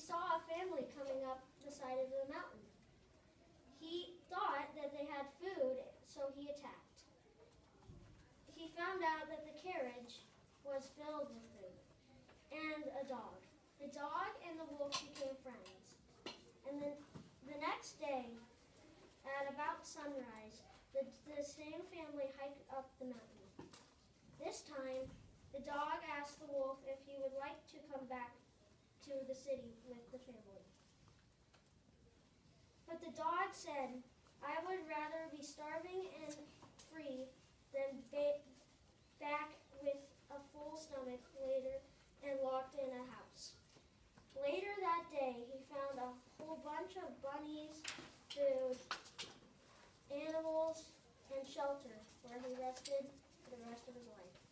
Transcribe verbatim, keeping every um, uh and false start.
saw a family coming up the side of the mountain. He thought that they had food, so he attacked. He found out that the carriage was filled with food and a dog. The dog and the wolf became friends. And then the next day, at about sunrise, the, the same family hiked up the mountain. This time, the dog asked the wolf if he would like to come back to the city with the family. But the dog said, "I would rather be starving and free than ba- back with a full stomach later and locked in a house." Later that day, he found a whole bunch of bunnies, food, animals, and shelter where he rested for the rest of his life.